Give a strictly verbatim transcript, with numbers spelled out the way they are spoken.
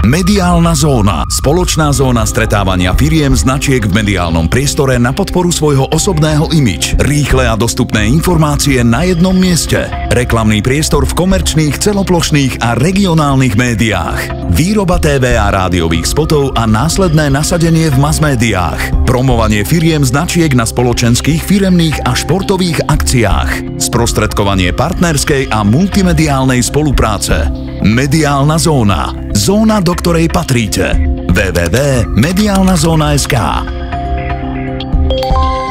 Mediálna zóna. Spoločná zóna stretávania firiem značiek v mediálnom priestore na podporu svojho osobného imidž. Rýchle a dostupné informácie na jednom mieste. Reklamný priestor v komerčných, celoplošných a regionálnych médiách. Výroba té vé a rádiových spotov a následné nasadenie v masmédiách. Promovanie firiem značiek na spoločenských, firemných a športových akciách. Sprostredkovanie partnerskej a multimediálnej spolupráce. Mediálna zóna. Zóna, do ktorej patríte. w w w bodka mediálna zóna bodka es ká